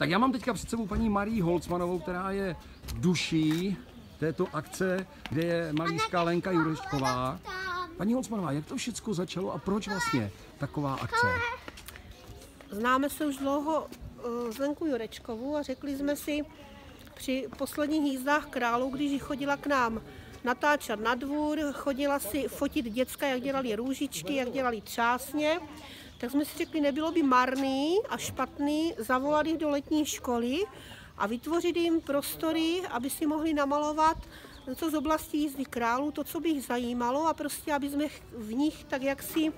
Tak já mám teďka před sebou paní Marii Holcmanovou, která je duší této akce, kde je malířka Lenka Jurečková. Paní Holcmanová, jak to všechno začalo a proč vlastně taková akce? Známe se už dlouho s Lenkou Jurečkovou a řekli jsme si při posledních jízdách králů, když chodila k nám natáčet na dvůr, chodila si fotit děcka, jak dělali růžičky, jak dělali třásně, tak jsme si řekli, nebylo by marný a špatný zavolat jich do letní školy a vytvořit jim prostory, aby si mohli namalovat něco z oblasti jízdy králů, to, co by jich zajímalo a prostě, aby jsme v nich tak jaksi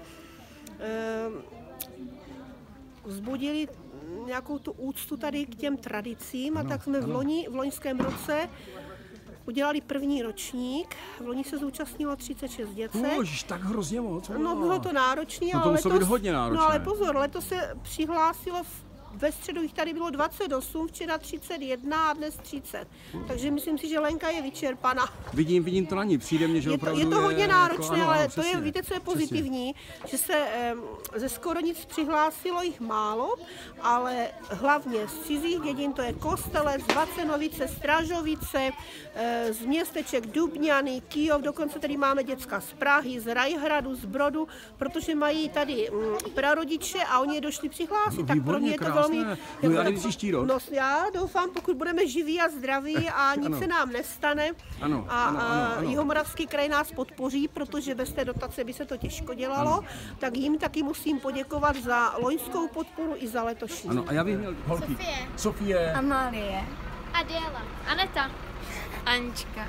vzbudili nějakou tu úctu tady k těm tradicím a tak jsme v loňském roce udělali první ročník. V loni se zúčastnilo 36 děcek. Už tak hrozně moc. No bylo to náročné, ale letos, hodně náročné. No ale pozor, letos se přihlásilo ve středu jich tady bylo 28, včera 31 a dnes 30. Takže myslím si, že Lenka je vyčerpaná. Vidím to na ní, přijde mně, že opravdu je to hodně náročné, jako, ale přesně, to je, víte, co je pozitivní, že se ze skoro nic přihlásilo jich málo, ale hlavně z cizích dědin, to je Kostelec, Vacenovice, Stražovice, z městeček Dubňany, Kyjov, dokonce tady máme děcka z Prahy, z Rajhradu, z Brodu, protože mají tady prarodiče a oni je došli přihlásit, no, tak pro mě je to velmi... No já doufám, pokud budeme živí a zdraví a nic se nám nestane a Jihomoravský kraj nás podpoří, protože bez té dotace by se to těžko dělalo, tak jim taky musím poděkovat za loňskou podporu i za letošní. Ano, a já bych měl holky. Sofie. Amálie. Adéla. Aneta. Anička.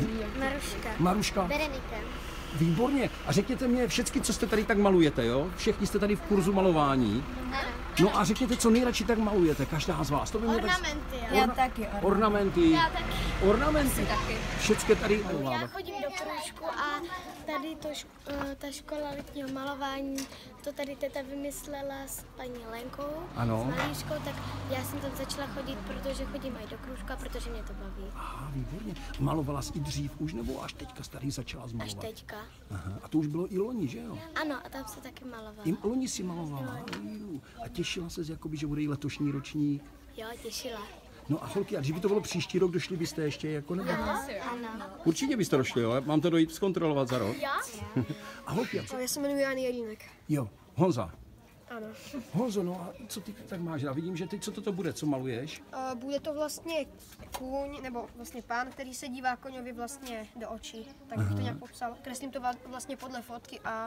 Maruška. Berenika. Výborně. A řekněte mě všechny, co jste tady tak malujete, jo? Všichni jste tady v kurzu malování. Ano. No a řekněte, co nejradši tak malujete, každá z vás. To by mě ornamenty. Já taky. Ornamenty. Já taky. Ornamenty. Taky. Všechny tady. Já chodím do kroužku a tady ta škola letního malování, to tady teta vymyslela s paní Lenkou, ano. S malířkou, tak já jsem tam začala chodit, protože chodím i do kroužka, protože mě to baví. Aha, výborně. Malovala jsi i dřív už, nebo až teďka tady začala zmalovat? Až teďka. Aha. A to už bylo i loni, že jo? Ano, a tam se taky malovala. I loni si malovala. A těšila ses, jakoby, že bude i letošní ročník? Jo, těšila. No a holky, a když by to bylo příští rok, došli byste ještě jako nebo? Ano. Určitě byste došli, jo? Mám to dojít zkontrolovat za rok. Já? A holky, a co? Já se jmenuji Jan Jelínek. Jo, Honza. Ano. Honzo, no a co ty tak máš? Já vidím, že teď co to bude, co maluješ? Bude to vlastně kůň, nebo vlastně pán, který se dívá koňovi vlastně do očí. Tak bych to nějak popsal. Kreslím to vlastně podle fotky a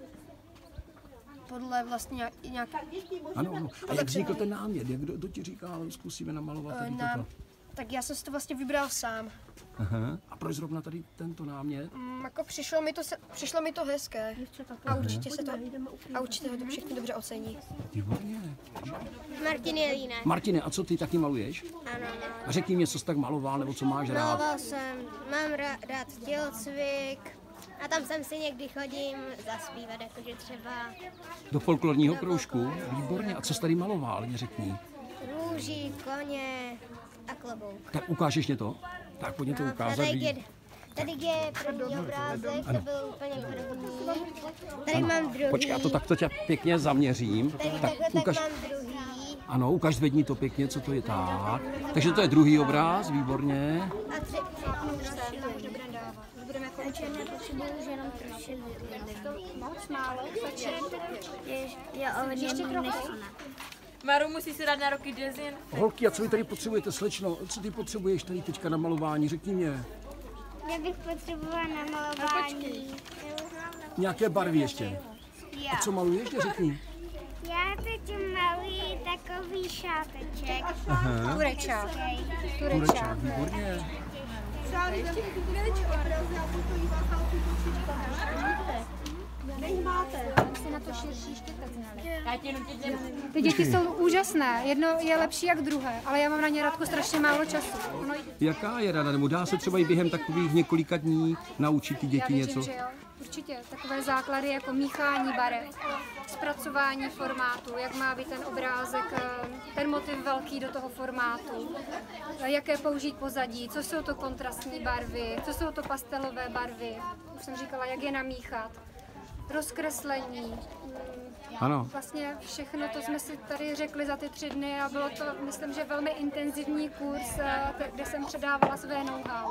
podle vlastně nějak... Ano. A jak vznikl ten námět? Jak kdo ti říká, zkusíme namalovat tady toto? Tak já jsem si to vlastně vybral sám. Aha. A proč zrovna tady tento námět? Jako přišlo mi to hezké. A určitě ho to všichni dobře ocení. Výborně. Martin Jelínek. Martine, a co ty taky maluješ? Ano. A řekni mě, co jsi tak maloval, nebo co máš rád? Maloval jsem, mám rád tělocvik a tam jsem si někdy chodím zaspívat, jakože třeba... Do folklorního kroužku? Výborně. A co jsi tady maloval, mě řekni. Růži, koně a klobouk. Tak ukážeš mě to? Tak pojď mě to ukázat. Tady je první obrázek, to byl úplně první. Tady mám druhý. Počkej, já to takto tě pěkně zaměřím. Tady ukaž. mám druhý. Ano, ukaž, zvedni to pěkně, co to je tak. Takže to je druhý obráz, výborně. A třetí. Budeme končit, nepotřebuji už jenom trošku. Moc málo, je hodně nechana. Maru musí si dát na roky jazzin. Holky, a co vy tady potřebujete, slečno? Co ty potřebuješ tady teďka na malování? Řekni mě. Já bych potřebovala na malování. Nějaké barvy ještě. Jo. A co maluješ, řekni? Já teď maluji takový šáteček. Turečák. Turečák, výborně. Ty děti jsou úžasné, jedno je lepší jak druhé, ale já mám na ně, Radku, strašně málo času. Jaká je rada, nebo dá se třeba i během takových několika dní naučit ty děti něco? Že jo, určitě. Takové základy jako míchání barev, zpracování formátu, jak má být ten obrázek, ten motiv velký do toho formátu, jaké použít pozadí, co jsou to kontrastní barvy, co jsou to pastelové barvy, už jsem říkala, jak je namíchat. rozkreslení. Ano. Vlastně všechno to jsme si tady řekli za ty 3 dny a bylo to, myslím, že velmi intenzivní kurz, kde jsem předávala své know-how.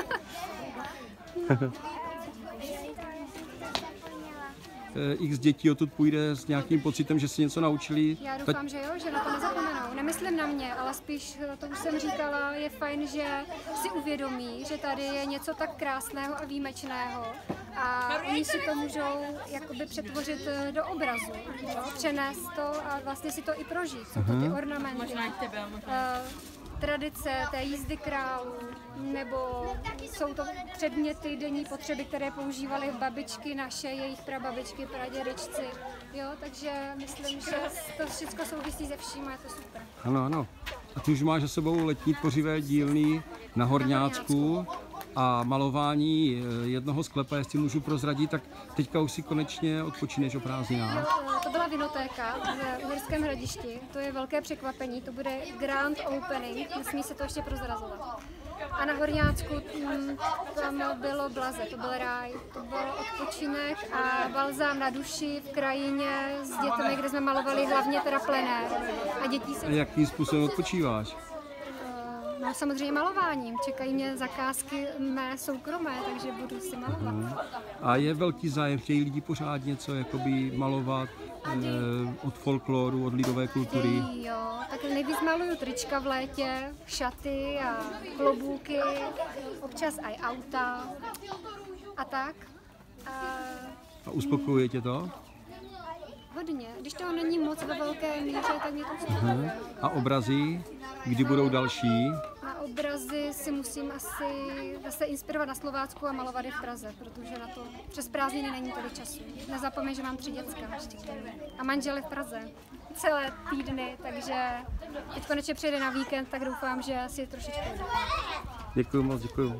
X dětí odtud půjde s nějakým pocitem, že si něco naučili. Já doufám, že jo, že na to nezapomenou. Nemyslím na mě, ale spíš, to už jsem říkala, je fajn, že si uvědomí, že tady je něco tak krásného a výjimečného a oni si to můžou jakoby přetvořit do obrazu, jo? Přenést to a vlastně si to i prožít. Jsou to ty ornamenty, tradice té jízdy králů, nebo jsou to předměty denní potřeby, které používaly babičky naše, jejich prababičky, pradědečci. Jo, takže myslím, že to všechno souvisí se vším a je to super. Ano, ano. A ty už máš za sebou letní tvořivé dílny na Horňácku a malování jednoho sklepa, jestli můžu prozradit, tak teďka už si konečně odpočíneš o prázdninách. To byla vinotéka v Uherském Hradišti, to je velké překvapení, to bude grand opening, nesmí se to ještě prozrazovat. A na Horňácku tam bylo blaze, to byl ráj, to byl odpočinek a balzám na duši v krajině s dětmi, kde jsme malovali hlavně teda plenér. A dětí se... A jakým způsobem odpočíváš? No samozřejmě malováním, čekají mě zakázky mé soukromé, takže budu si malovat. A je velký zájem, chtějí lidi pořád něco jakoby malovat od folkloru, od lidové kultury? Jo, tak nejvíc maluju trička v létě, šaty a klobouky, občas i auta a tak. A uspokojuje tě to? Hodně. Když toho není moc ve velké míře, tak mě to uspokojuje. A obrazy? Kdy budou další? Na obrazy si musím asi zase inspirovat na Slovácku a malovat je v Praze, protože na to přes prázdniny není tolik času. Nezapomeň, že mám 3 děcka ještě a manžel je v Praze celé týdny, takže teď konečně přijde na víkend, tak doufám, že si je trošičku jde. Děkuju moc, děkuju.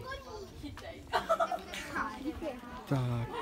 Tak.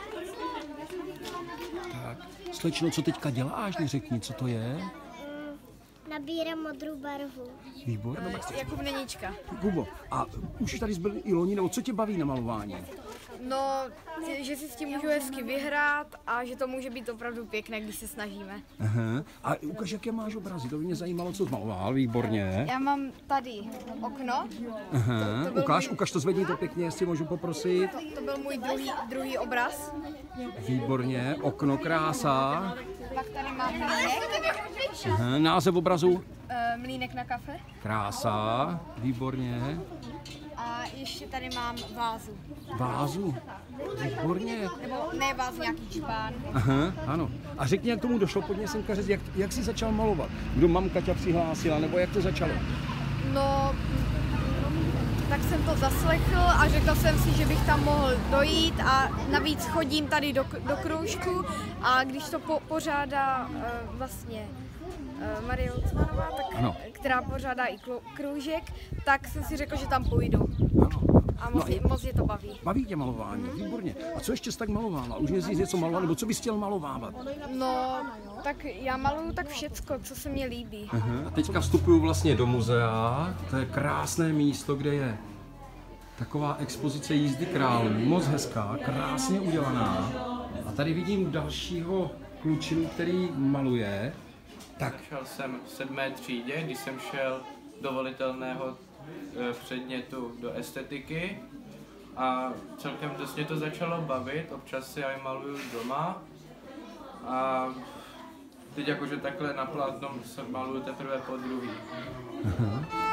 Slečno, co teďka děláš, neřekni, co to je? Nabírám modrou barvu. Výborně. Jakub Neníčka. Kubo, a už tady byl i loni, nebo co tě baví na malování? No, že si s tím můžu hezky vyhrát a že to může být opravdu pěkné, když se snažíme. Aha. A ukaž, jaké máš obrazy, to by mě zajímalo, co jsi maloval, výborně. Já mám tady okno. Aha. Ukaž to, zvedni to pěkně, jestli můžu poprosit. To byl můj druhý obraz. Výborně, okno, krása. Pak tady mám mlýnek. Aha. Název obrazu? Mlýnek na kafe. Krása, výborně. A ještě tady mám vázu. Vázu, výborně. Nebo ne vázu, nějaký čpán. Aha, ano. A řekni, jak tomu došlo, pojďme semka říct, jak jsi začal malovat? Kdo mamka tě přihlásila, nebo jak to začalo? No, tak jsem to zaslechl a řekl jsem si, že bych tam mohl dojít a navíc chodím tady do kroužku a když to pořádá vlastně Marie Holcmanová, která pořádá i kroužek, tak jsem si řekl, že tam půjdu. A moc je to baví. Baví tě malování, výborně. A co ještě jsi tak malovala? Už nezdíš něco malovat, nebo co bys chtěl malovávat? No, tak já maluju tak všecko, co se mně líbí. Aha. A teďka vstupuju vlastně do muzea, to je krásné místo, kde je taková expozice jízdy králů, moc hezká, krásně udělaná. A tady vidím dalšího klučinu, který maluje. Tak. Šel jsem v 7. třídě, když jsem šel do volitelného předmětu do estetiky a celkem dost mě to začalo bavit, občas si aj maluju doma a teď jakože takhle na plátnom se maluju teprve po druhý. Aha.